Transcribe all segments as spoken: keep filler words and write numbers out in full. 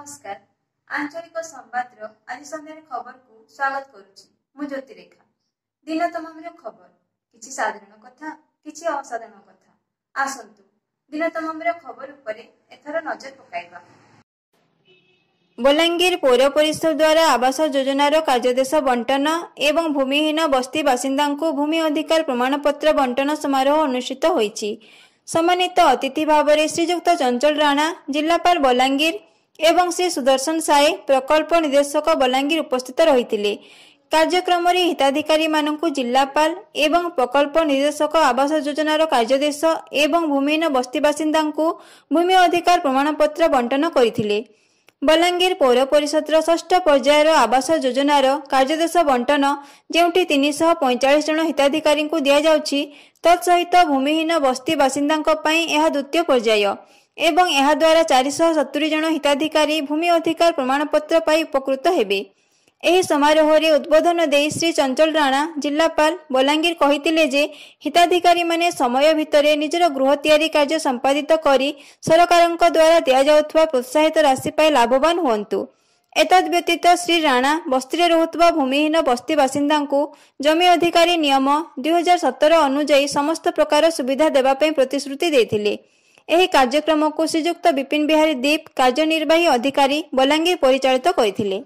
नमस्कार आंचलिक संवाद आज संध्यार खबर को स्वागत करुच्ची मु ज्योतिरेखा। दिन तमाम खबर किछि साधारण कथा किछि असाधारण कथा आसंतु दिन तमाम खबर उपरे एथर नजर पकाइबा। बोलांगीर पौर परिषद द्वारा आवास योजनार कार्यदेश बंटन एवं भूमिहीन बस्ती बासिंदा भूमि अधिकार प्रमाणपत्र बंटन समारोह अनुष्ठित होईछि। सम्मानित अतिथि भाव में श्रीजुक्त चंचल राणा जिलापाल बोलांगीर एवं श्री सुदर्शन साए प्रकल्प निर्देशक बोलांगीर उपस्थित रही। कार्यक्रम में हिताधिकारी मानकु जिलापाल एवं प्रकल्प निर्देशक आवास योजनार कार्यदेश एवं भूमिहीन बस्ती बासिंदा भूमि अधिकार प्रमाणपत्र बंटन करथिले। बोलांगीर पौर परिषद षष्ठ पर्यायर आवास योजनार कार्यदेश बंटन जेउठी तीन सौ पैंतालीस जन हिताधिकारी को दिया जाउछि तत्सहित भूमिहीन बस्ती बासिंदा यह द्वितीय पर्याय एवं यह द्वारा चार सौ सत्तरी जन हिताधिकारी भूमि अधिकार प्रमाणपत्र पाई उपकृत हेबे। एही समारोह रे उद्बोधन दे श्री चंचल राणा जिलापाल बोलांगीर कहितिले जे हिताधिकारी माने समय भितरे निजर गृह तैयारी कार्य संपादित करी सरकारक द्वारा दिया जाउथवा प्रोत्साहित राशि पाई लाभवान हुअन्तु। एतद व्यतीत श्री राणा बस्ती रहुतबा भूमिहीन बस्ती बासिंदा जमी अधिकारी नियम दुई हजार सतर अनुजाई समस्त प्रकार सुविधा देवा पई प्रतिश्रुति देथिले। एही कार्यक्रम को श्रीजुक्त विपिन बिहारी दीप कार्यनिर्वाही अधिकारी बोलांगीर परिचालित करथिले।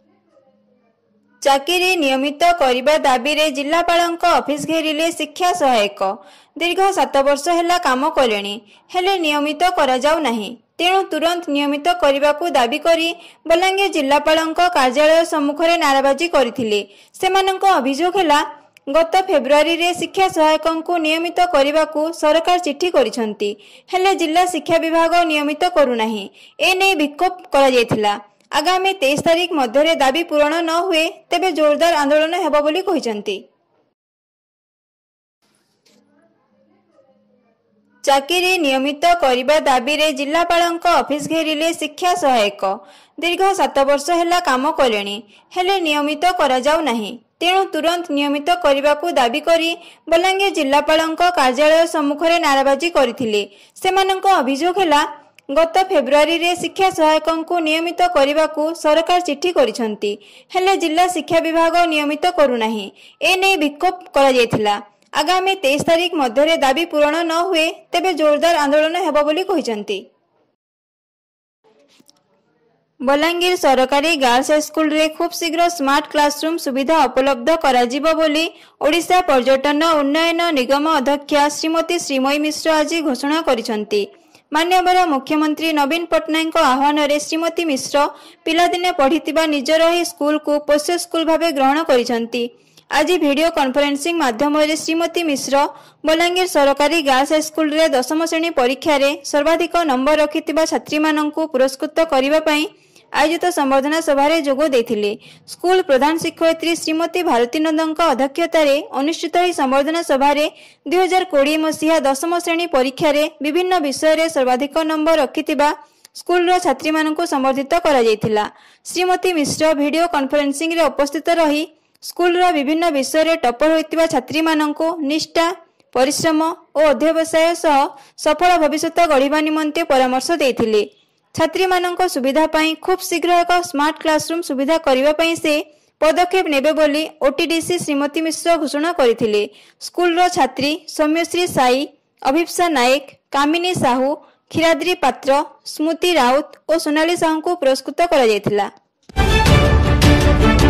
चाकरी नियमित करने दाबी रे जिलापालक ऑफिस घेरिले शिक्षा सहायक दीर्घ सात वर्ष है काम कले हेले नियमित करा जाऊ नहीं तेणु तुरंत नियमित करने को दाबी करी बोलांगीर जिलापालक कार्यालय सम्मुख में नाराबाजी करथिले। सेमानक अभियोग है गत फेब्रुआरी रे शिक्षा सहायक को नियमित करने को सरकार चिठी करिसंती हेले जिला शिक्षा विभाग नियमित करूनाही एने विक्षोभ करा जायथिला। आगामी तेईस तारीख मध्य दाबी पूरण न हुए तेबे जोरदार आंदोलन हेबो बोली कहिसंती। चाकरी नियमित करने दाबी रे जिलापालक ऑफिस घेरिले शिक्षा सहायक दीर्घ सात वर्ष है काम कले हेले नियमित करा जाऊ नहीं तेणु तुरंत नियमित करने को दाबी करी बोलांगीर जिलापालक कार्यालय सम्मुख में नाराबाजी करथिले। सेमानक अभियोग है गत फेब्रुआरी रे शिक्षा सहायक को नियमित करने को सरकार चिठी करिसंती हेले जिला शिक्षा विभाग नियमित करूनाही एने विक्षोभ करा जायथिला। आगामी तेईस तारीख मध्य दाबी पूरण न हुए तेबे जोरदार आंदोलन हेबो बोली कहिसंती। बोलांगीर सरकारी गर्ल्स स्कूल रे खूब शीघ्र स्मार्ट क्लासरूम सुविधा उपलब्ध कराजिबो बोली ओडिशा पर्यटन उन्नयन निगम अध्यक्षा श्रीमती श्रीमयी मिश्र आज घोषणा करिसंती। मान्यवर मुख्यमंत्री नवीन पट्टनायक आह्वान रे श्रीमती मिश्र पिलादिने पढ़िथिबा निजर ही स्कूल को पोष्य स्कूल भावे ग्रहण करिसंती। आज वीडियो कॉन्फ्रेंसिंग माध्यम रे श्रीमती मिश्र बोलांगीर सरकारी गर्ल्स स्कूल रे दशम श्रेणी परीक्षा रे सर्वाधिक नंबर रखिथिबा छात्री माननकु पुरस्कृत करिबा पई आयोजित संबर्धना सभा रे जोग देथिले। स्कूल प्रधान शिक्षयित्री श्रीमती भारती नंदक अध्यक्षतार अनुष्ठित ही संबर्धना सभा रे दुई हजार कोड़े मसीहा दशम श्रेणी परीक्षा रे विभिन्न विषय रे सर्वाधिक नंबर रखिथिबा स्कूल रो छात्री माननकु संबर्धित करा जायथिला। श्रीमती मिश्र वीडियो कॉन्फ्रेंसिंग रे उपस्थित रही स्कूल रो विभिन्न विषय रे टॉपर होइतिबा छात्री माननकु निष्ठा परिश्रम और अध्यवसाय सह सफल भविष्य गढ़िबा निमंते परामर्श देथिले। छात्री माननक सुविधा पाई खूब शीघ्र एक स्मार्ट क्लासरूम सुविधा करबा पाई से पदक्षेप नेबे बोली ओटीडीसी श्रीमती मिश्र घोषणा करथिले। स्कूल रो छात्री सौम्यश्री साई अभिप्सा नायक कामिनी साहू खीराद्री पात्र स्मृति राउत और सोनाली साहू को पुरस्कृत करा जायथिला।